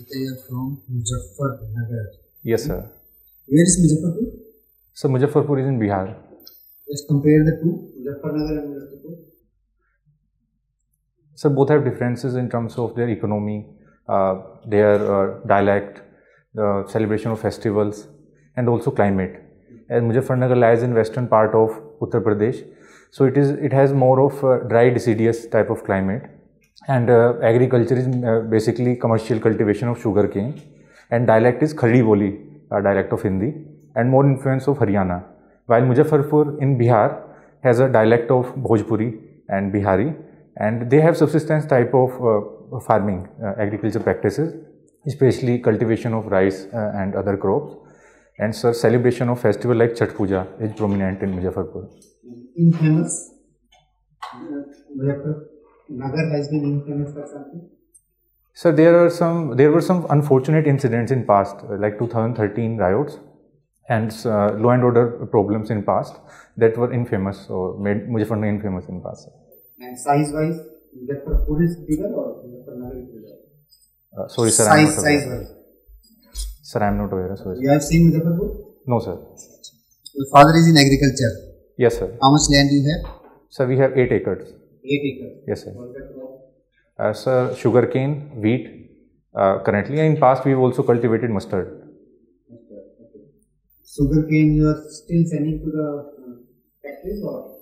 They are from Muzaffarnagar. Yes, sir. Where is Muzaffarpur? So Muzaffarpur is in Bihar. Let's compare the two, Muzaffarnagar and Muzaffarpur. So both have differences in terms of their economy, their dialect, the celebration of festivals, and also climate. As Muzaffarnagar lies in western part of Uttar Pradesh, so it has more of a dry deciduous type of climate, and agriculture is basically commercial cultivation of sugarcane, and dialect is Khadi Boli, dialect of Hindi, and more influence of Haryana. While Muzaffarpur in Bihar has a dialect of Bhojpuri and Bihari, and they have subsistence type of farming agriculture practices, especially cultivation of rice and other crops. And sir, celebration of festival like Chhath Puja is prominent in Muzaffarpur. Infamous. Muzaffarnagar has been infamous for something. Sir, there were some unfortunate incidents in past, like 2013 riots and law and order problems in past that were infamous or made Muzaffarnagar infamous in past. And size-wise, Muzaffarpur is bigger or Muzaffarnagar is bigger? Sorry, sir. Size-wise. Sir, I am not aware. Sorry. You have seen Muzaffarpur? No, sir. Your father is in agriculture. Yes, sir. How much land you have? Sir, we have 8 acres. 8 acres. Yes, sir. Sir, sugarcane, wheat. Currently, in past we have also cultivated mustard. Okay. Sugarcane you are still sending to the factories or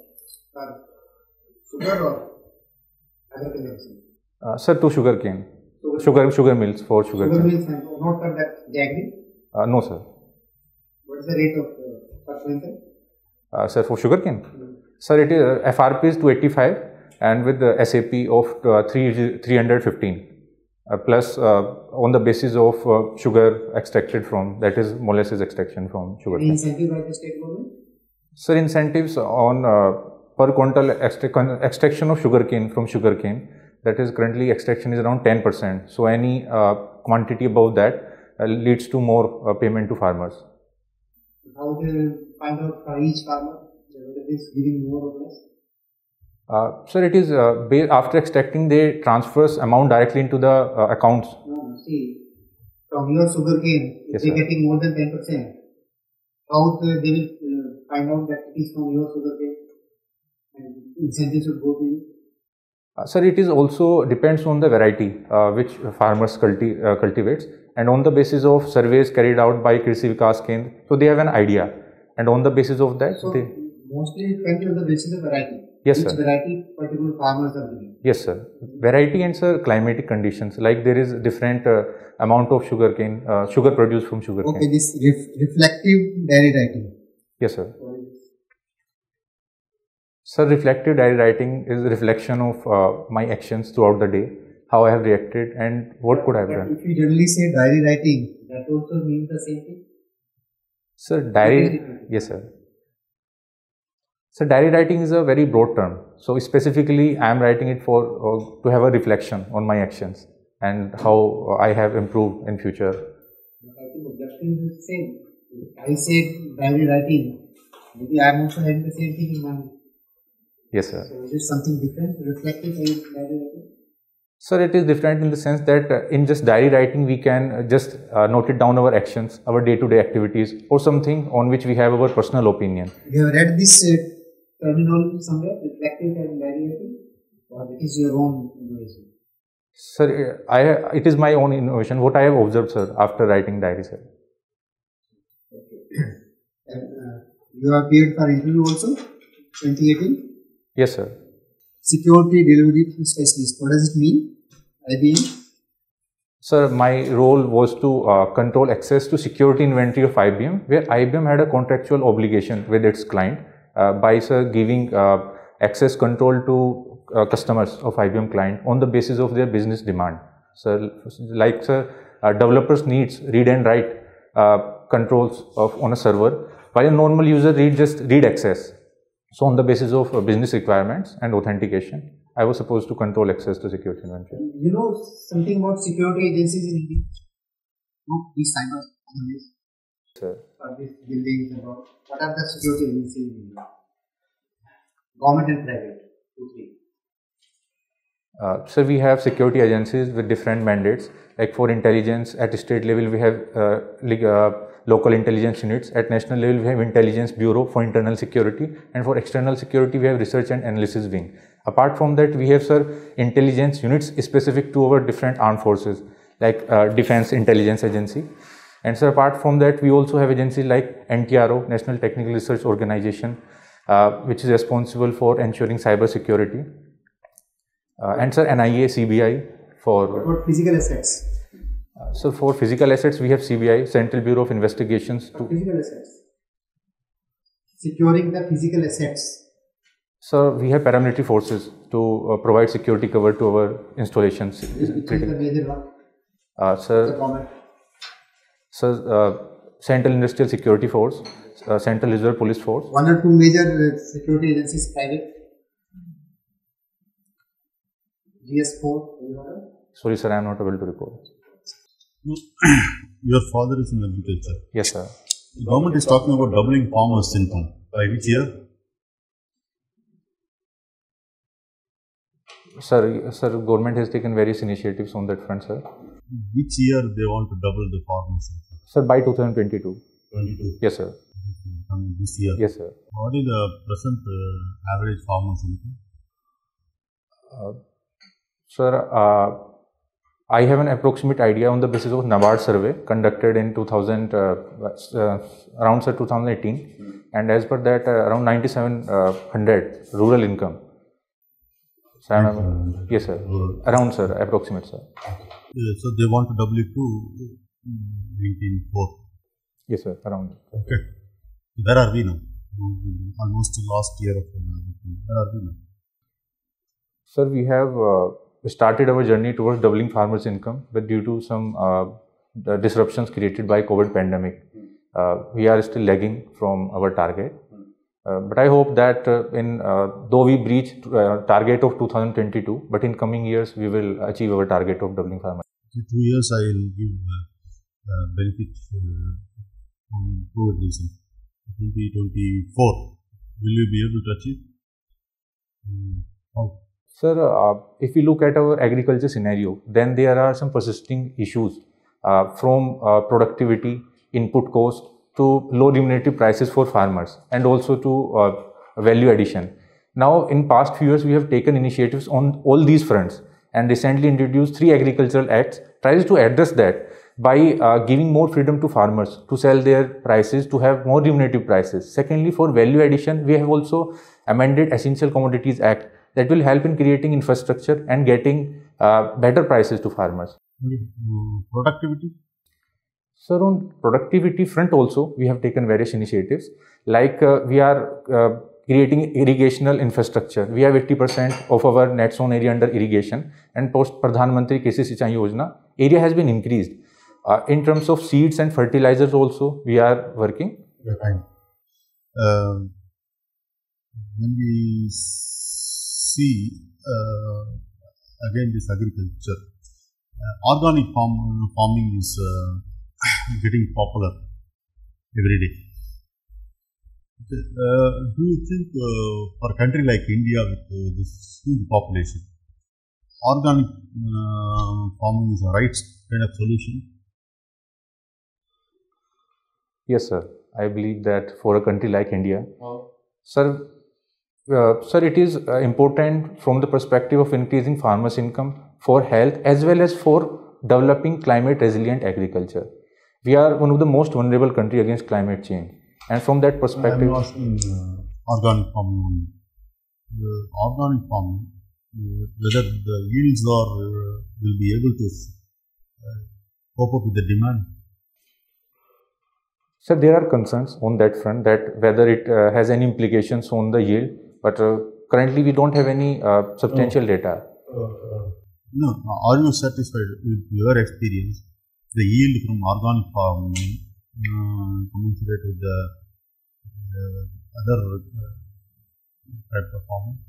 sugar or other consumption? Sir, to sugarcane. Sugar mills for sugar. Sugar mills and not for that jaggery? No, sir. What is the rate of per quintal? Sir, for sugarcane? Sir, it is FRP is 285 and with the SAP of 315 plus on the basis of sugar extracted from, that is molasses extraction from sugar. Any incentive by the state government? Sir, incentives on per quintal extraction of sugarcane from sugarcane, that is currently extraction is around 10%. So any quantity above that leads to more payment to farmers. How do you find out for each farmer whether it is giving more or less? Sir, it is after extracting they transfers amount directly into the accounts. No, see, from your sugarcane, if Yes, they are sir. getting more than 10%, how they will find out that it is from your sugarcane and incentives should go to you? Sir, it is also depends on the variety which farmers cultivates, and on the basis of surveys carried out by Krishi Vikas Kendra, so they have an idea, and on the basis of that So, they. mostly it can be on the basis of variety. Yes, Which sir. variety particular farmers are giving? Yes, sir. Variety and sir climatic conditions, like there is different amount of sugarcane, sugar produced from sugarcane. Okay, this reflective dairy writing. Yes, sir. What is this? Sir, reflective diary writing is a reflection of my actions throughout the day, how I have reacted and what could I have But done. if you generally say diary writing, that also means the same thing? Sir, diary, yes, sir. So diary writing is a very broad term. So specifically, I am writing it for to have a reflection on my actions and how I have improved in future. I think objective is the same. I said diary writing, maybe I am also having the same thing in mind. Yes, sir. So is it something different? Reflective diary writing? Sir, it is different in the sense that in just diary writing, we can just note it down our actions, our day-to-day activities, or something on which we have our personal opinion. You have read this terminology somewhere, reflective and diary writing? Or it is your own innovation? Sir, it is my own innovation, what I have observed, sir, after writing diary, sir. Okay. And you appeared for interview also, 2018? Yes, sir. Security Delivery Specialist. What does it mean? IBM? Sir, my role was to control access to security inventory of IBM, where IBM had a contractual obligation with its client by sir giving access control to customers of IBM client on the basis of their business demand. So, like sir, developers needs read and write controls on a server, while a normal user just read access. So on the basis of business requirements and authentication, I was supposed to control access to security inventory. You know something about security agencies in India? No, these cyber analysts Sir. or these buildings about what are the security agencies in India? Government and private, two, three. So we have security agencies with different mandates. Like for intelligence at state level, we have local intelligence units. At national level, we have Intelligence Bureau for internal security, and for external security, we have Research and Analysis Wing. Apart from that, we have, sir, intelligence units specific to our different armed forces, like Defense Intelligence Agency. And so apart from that, we also have agencies like NTRO, National Technical Research Organization, which is responsible for ensuring cyber security. And sir, NIA, CBI for... What about physical assets? So for physical assets, we have CBI, Central Bureau of Investigations. Physical assets. Securing the physical assets. So we have paramilitary forces to provide security cover to our installations. Which is the major one? Sir, Central Industrial Security Force, Central Reserve Police Force. One or two major security agencies private. GS4. Sorry, sir, I am not able to recall. Your father is in agriculture. Yes, sir. The government is talking about doubling farmers' income. By which year? Sir, government has taken various initiatives on that front, sir. Which year they want to double the farmers' income? Sir, by 2022. 22. Yes, sir. This year. Yes, sir. What is the present average farmers' income? Sir, I have an approximate idea on the basis of NABARD survey conducted in around 2018, and as per that, around 9,700 rural income. So, yes, sir. Around, sir, approximate, sir. So they want to double it to 19.4. Yes, sir. Around. Okay. Where are we now? Almost last year of where are we now? Sir, we have started our journey towards doubling farmers' income, but due to some disruptions created by COVID pandemic, we are still lagging from our target. But I hope that though we breach target of 2022, but in coming years we will achieve our target of doubling farmers. In 2 years, I will give benefit on COVID reason. 2024, will you be able to achieve? How? Sir, if we look at our agriculture scenario, then there are some persisting issues from productivity, input cost to low remunerative prices for farmers, and also to value addition. Now, in past few years, we have taken initiatives on all these fronts, and recently introduced 3 agricultural acts tries to address that by giving more freedom to farmers to sell their prices, to have more remunerative prices. Secondly, for value addition, we have also amended Essential Commodities Act that will help in creating infrastructure and getting better prices to farmers. Productivity? Sir, on productivity front also, we have taken various initiatives. Like we are creating irrigational infrastructure. We have 80% of our net sown area under irrigation, and post Pradhan Mantri Krishi Sinchai Yojana, area has been increased. In terms of seeds and fertilizers also, we are working. Fine. When we see again this agriculture, organic farming is getting popular every day. Do you think for a country like India with this huge population, organic farming is the right kind of solution? Yes, sir. I believe that for a country like India, sir, it is important from the perspective of increasing farmers' income, for health, as well as for developing climate resilient agriculture. We are one of the most vulnerable country against climate change, and from that perspective, I am asking organic farming. Organic farming, whether the yields will be able to cope up with the demand. Sir, there are concerns on that front, that whether it has any implications on the yield, but currently we don't have any substantial data. No, are you satisfied with your experience? The yield from organic farming commensurate with the other type of farming?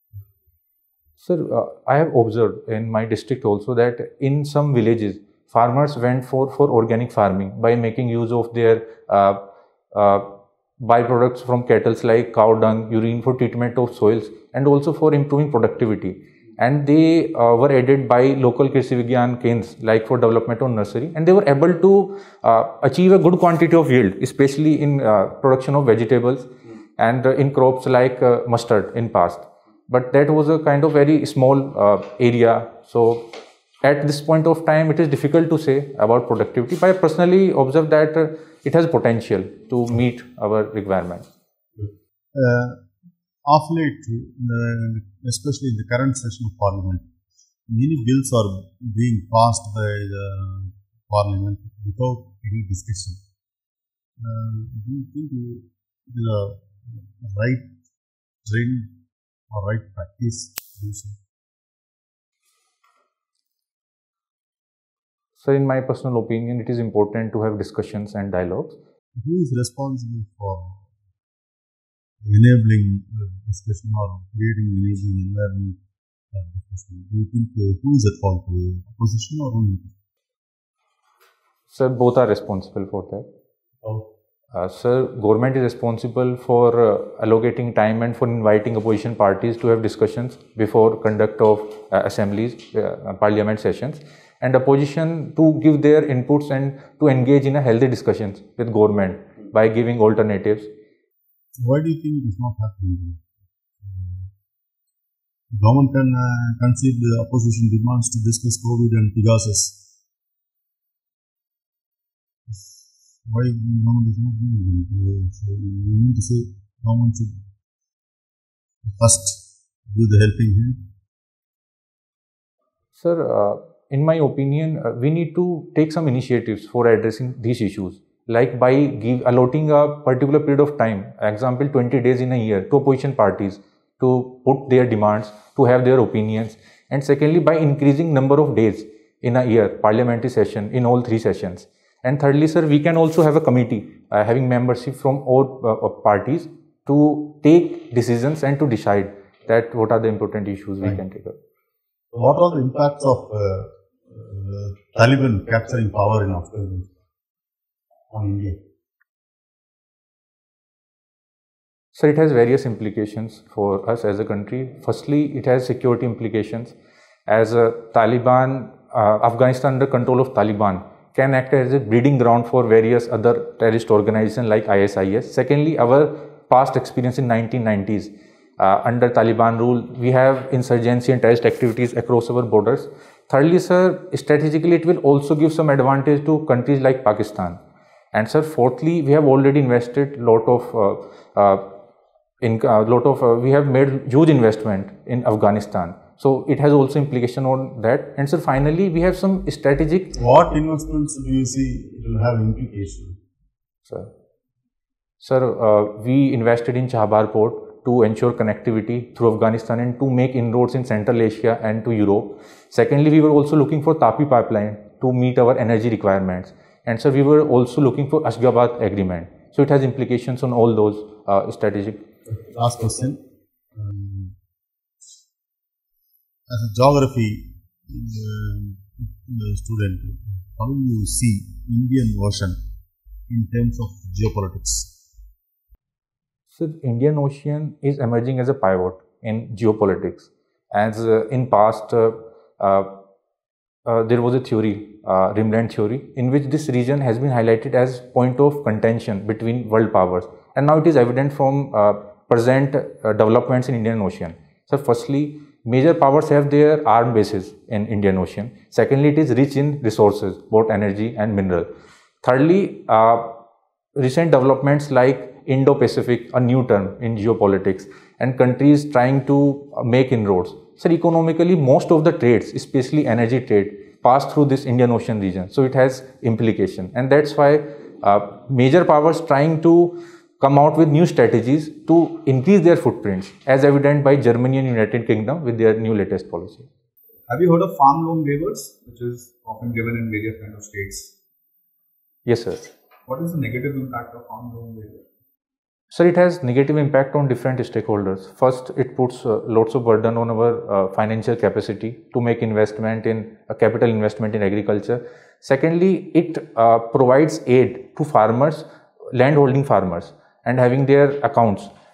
Sir, I have observed in my district also that in some villages, farmers went for organic farming by making use of their byproducts from cattle like cow dung, urine, for treatment of soils, and also for improving productivity. and they were aided by local Krishi Vigyan Kendras like for development of nursery, and they were able to achieve a good quantity of yield, especially in production of vegetables and in crops like mustard in past. But that was a kind of very small area. So at this point of time, it is difficult to say about productivity, but I personally observe that it has potential to meet our requirements. Of late, especially in the current session of Parliament, many bills are being passed by the Parliament without any discussion. Do you think it is a right trend or right practice? So in my personal opinion, it is important to have discussions and dialogues. Who is responsible for enabling discussion or creating enabling environment for discussion? Do you think who is at fault, opposition or who? Sir, both are responsible for that. Oh. Sir, government is responsible for allocating time and for inviting opposition parties to have discussions before conduct of assemblies, parliament sessions, and opposition to give their inputs and to engage in a healthy discussions with government by giving alternatives. Why do you think it is not happening? Government can concede the opposition demands to discuss COVID and Pegasus. Why government is not doing it? So you mean to say government should first do the helping hand? Sir, in my opinion, we need to take some initiatives for addressing these issues, like by allotting a particular period of time, example 20 days in a year, to opposition parties to put their demands, to have their opinions, and secondly by increasing number of days in a year, parliamentary session in all 3 sessions. And thirdly, sir, we can also have a committee having membership from all parties to take decisions and to decide that what are the important issues we can take up. What are the impacts of Taliban capturing power in Afghanistan on India? So it has various implications for us as a country. Firstly, it has security implications. As Taliban, Afghanistan under control of Taliban can act as a breeding ground for various other terrorist organizations like ISIS. Secondly, our past experience in 1990s, under Taliban rule, we have insurgency and terrorist activities across our borders. Thirdly, sir, strategically it will also give some advantage to countries like Pakistan. And sir, fourthly, we have already invested we have made huge investment in Afghanistan. So it has also implication on that. And so finally, we have some strategic. What investments do you see will have implication? Sir, we invested in Chabahar port to ensure connectivity through Afghanistan and to make inroads in Central Asia and to Europe. Secondly, we were also looking for Tapi pipeline to meet our energy requirements. And so we were also looking for Ashgabat agreement. So it has implications on all those strategic. Last question. As a geography student, how do you see Indian Ocean in terms of geopolitics? So Indian Ocean is emerging as a pivot in geopolitics. As in past, there was a theory, Rimland theory, in which this region has been highlighted as point of contention between world powers. And now it is evident from present developments in Indian Ocean. So firstly, major powers have their armed bases in Indian Ocean. Secondly, it is rich in resources, both energy and mineral. Thirdly, recent developments like Indo-Pacific, a new term in geopolitics, and countries trying to make inroads. So economically, most of the trades, especially energy trade, pass through this Indian Ocean region. So it has implication. And that's why major powers trying to come out with new strategies to increase their footprints, as evident by Germany and United Kingdom with their new latest policy. Have you heard of farm loan waivers, which is often given in various kind of states? Yes, sir. What is the negative impact of farm loan waiver? Sir, it has negative impact on different stakeholders. First, it puts lots of burden on our financial capacity to make investment in capital investment in agriculture. Secondly, it provides aid to farmers, landholding farmers, and having their accounts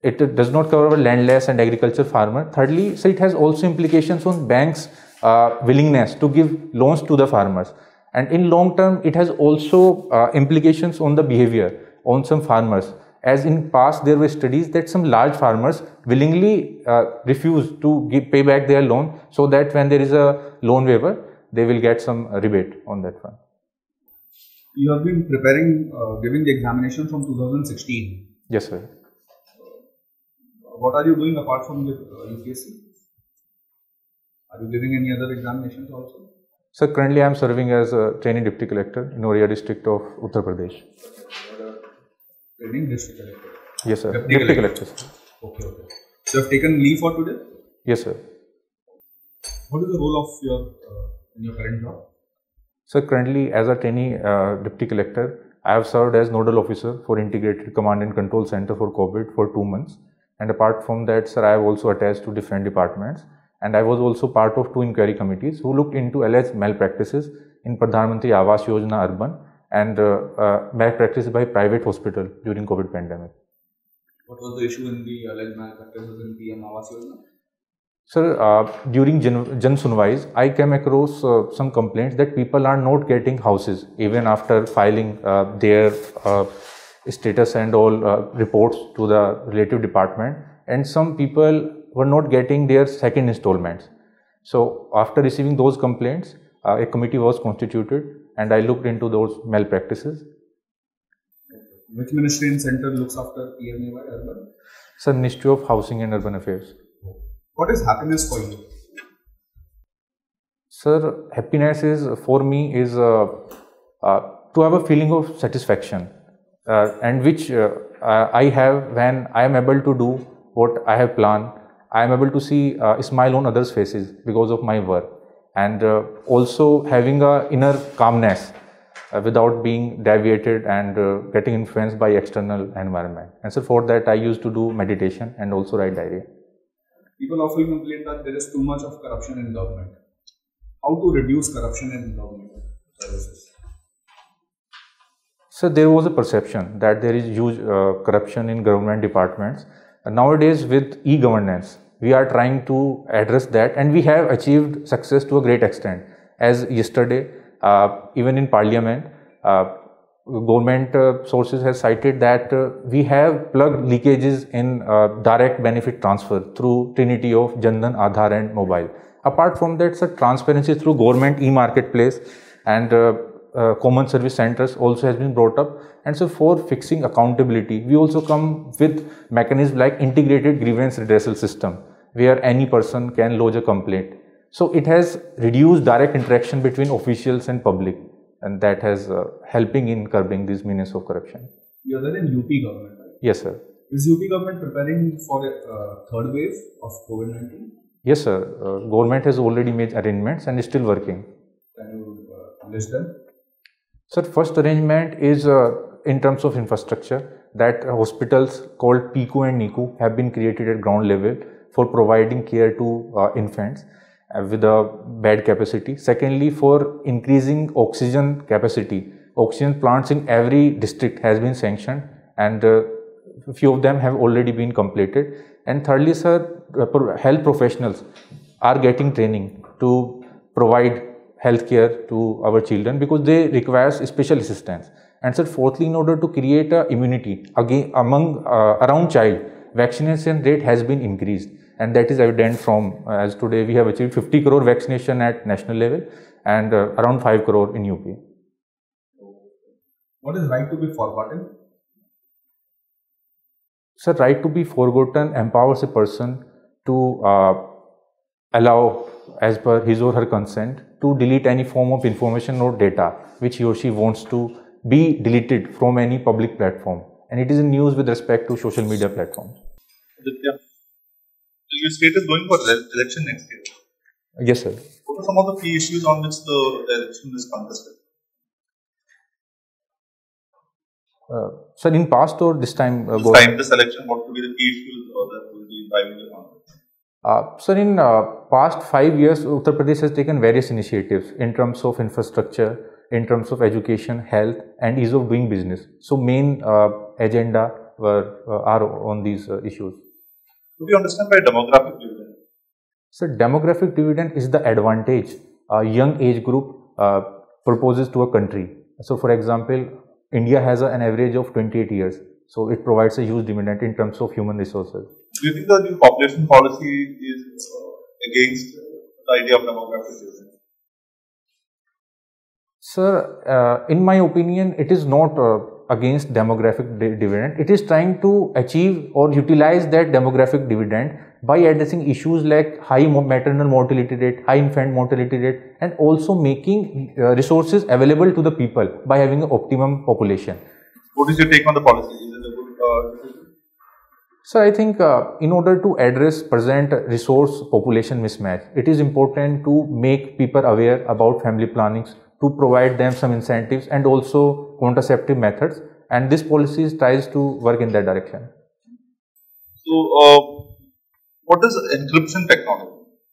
it does not cover our landless and agriculture farmer. Thirdly, so it has also implications on banks' willingness to give loans to the farmers. And in long term, it has also implications on the behavior on some farmers. As in past, there were studies that some large farmers willingly refuse to pay back their loan, so that when there is a loan waiver, they will get some rebate on that one. You have been preparing, giving the examination from 2016. Yes, sir. What are you doing apart from the UPSC? Are you giving any other examinations also? Sir, currently I am serving as a trainee deputy collector in Oria district of Uttar Pradesh. Training district collector? Yes, sir. Deputy collector. Okay. So you have taken leave for today? Yes, sir. What is the role of in your current job? Sir, currently as a trainee deputy collector, I have served as nodal officer for Integrated Command and Control Center for COVID for 2 months. And apart from that, sir, I have also attached to different departments. And I was also part of 2 inquiry committees who looked into alleged malpractices in Pradhan Mantri Awas Yojana Urban and malpractice by private hospital during COVID pandemic. What was the issue in the alleged malpractices in PM Awas Yojana? Sir, during Jan Sunwais, I came across some complaints that people are not getting houses even after filing their status and all reports to the relative department, and some people were not getting their second installments. So after receiving those complaints, a committee was constituted and I looked into those malpractices. Which ministry and center looks after PMAY Urban? Sir, Ministry of Housing and Urban Affairs. What is happiness for you? Sir, happiness is for me is to have a feeling of satisfaction and which I have when I am able to do what I have planned. I am able to see a smile on others' faces because of my work, and also having a inner calmness without being deviated and getting influenced by external environment. And so for that I used to do meditation and also write diary. People often complain that there is too much of corruption in government. How to reduce corruption in government services? So there was a perception that there is huge corruption in government departments. Nowadays with e-governance, we are trying to address that, and we have achieved success to a great extent. As yesterday, even in Parliament, government sources have cited that we have plugged leakages in direct benefit transfer through trinity of Jan Dhan, Aadhaar and mobile. Apart from that, sir, transparency through government e-marketplace and common service centers also has been brought up. And so for fixing accountability, we also come with mechanisms like integrated grievance redressal system, where any person can lodge a complaint. So it has reduced direct interaction between officials and public, and that has helping in curbing these menace of corruption. You are there in UP government, right? Yes, sir. Is UP government preparing for a third wave of COVID-19? Yes, sir. Government has already made arrangements and is still working. Can you list them? Sir, first arrangement is in terms of infrastructure, that hospitals called PICU and NICU have been created at ground level for providing care to infants with a bed capacity. Secondly, for increasing oxygen capacity, oxygen plants in every district has been sanctioned, and few of them have already been completed. And thirdly, sir, health professionals are getting training to provide healthcare to our children because they require special assistance. And sir, fourthly, in order to create a immunity again among around child, vaccination rate has been increased, and that is evident from as today we have achieved 50 crore vaccination at national level and around 5 crore in UP. What is right to be forgotten? Sir, right to be forgotten empowers a person to allow, as per his or her consent, to delete any form of information or data which he or she wants to be deleted from any public platform. And it is in news with respect to social media platforms. Aditya, your state is going for election next year. Yes, sir. What are some of the key issues on which the election is contested? Sir, in past or this time? This election, what will be the key issues that will be driving the contest? Sir, in past 5 years, Uttar Pradesh has taken various initiatives in terms of infrastructure, in terms of education, health and ease of doing business. So main agenda are on these issues. What do you understand by demographic dividend? So demographic dividend is the advantage a young age group proposes to a country. So for example, India has an average of 28 years. So it provides a huge dividend in terms of human resources. Do you think the new population policy is against the idea of demographic dividend? Sir, in my opinion, it is not against demographic dividend. It is trying to achieve or utilize that demographic dividend by addressing issues like high maternal mortality rate, high infant mortality rate, and also making resources available to the people by having an optimum population. What is your take on the policy? Is it a good decision? So I think in order to address present resource population mismatch, it is important to make people aware about family plannings, to provide them some incentives and also contraceptive methods, and this policy tries to work in that direction. So, what is encryption technology?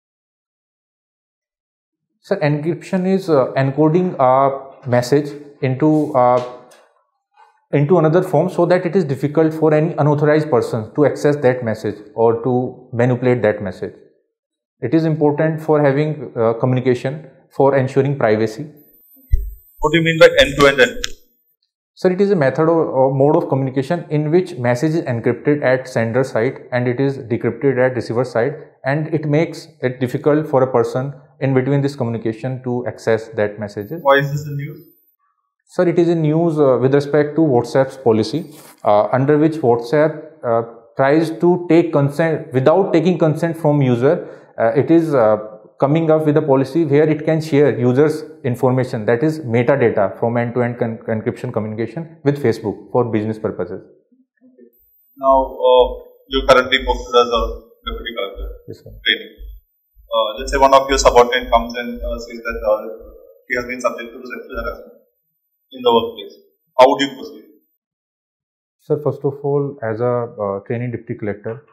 So encryption is encoding a message into another form so that it is difficult for any unauthorized person to access that message or to manipulate that message. It is important for having communication, for ensuring privacy. What do you mean by end-to-end encryption? So it is a method or mode of communication in which message is encrypted at sender side and it is decrypted at receiver side, and it makes it difficult for a person in between this communication to access that messages. Why is this in news? Sir, it is in news with respect to WhatsApp's policy, under which WhatsApp tries to take consent without taking consent from user. It is coming up with a policy where it can share users' information, that is metadata from end-to-end encryption communication with Facebook for business purposes. Okay. Now, you currently posted as a deputy collector training. Let's say one of your subordinate comes and says that he has been subject to sexual harassment in the workplace. How would you proceed? Sir, first of all, as a training deputy collector,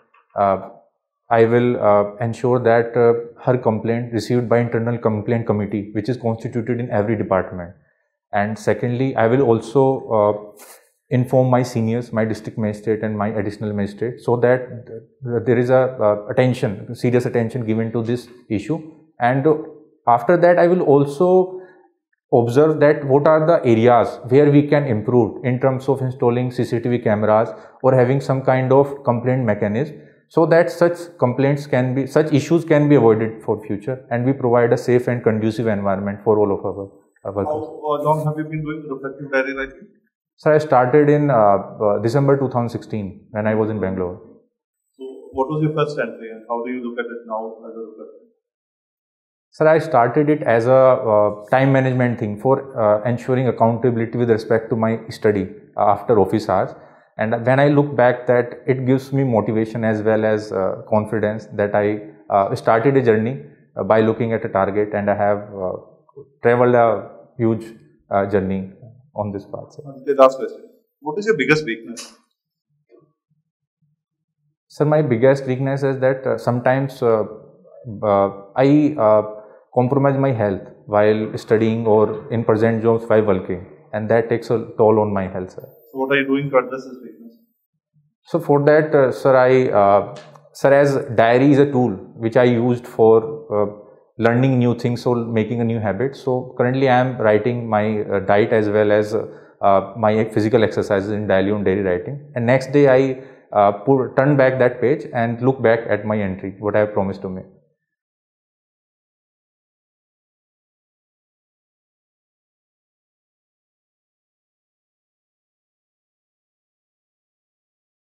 I will ensure that her complaint received by internal complaint committee, which is constituted in every department. And secondly, I will also inform my seniors, my district magistrate and my additional magistrate, so that there is a serious attention given to this issue. And after that, I will also observe that what are the areas where we can improve in terms of installing CCTV cameras or having some kind of complaint mechanism, so that such issues can be avoided for future, and we provide a safe and conducive environment for all of our workers. How long have you been doing reflective diary writing? Sir, I started in December 2016 when I was in Bangalore. So, what was your first entry and how do you look at it now as a reflective? Sir, I started it as a time management thing for ensuring accountability with respect to my study after office hours. And when I look back, that it gives me motivation as well as confidence that I started a journey by looking at a target, and I have traveled a huge journey on this path. The last question. What is your biggest weakness? Sir, my biggest weakness is that sometimes I compromise my health while studying or in present jobs while working, and that takes a toll on my health, sir. So what are you doing to address this weakness? So for that, sir, as diary is a tool which I used for learning new things or making a new habit. So currently I am writing my diet as well as my physical exercises in daily on diary writing. And next day I turn back that page and look back at my entry, what I have promised to make.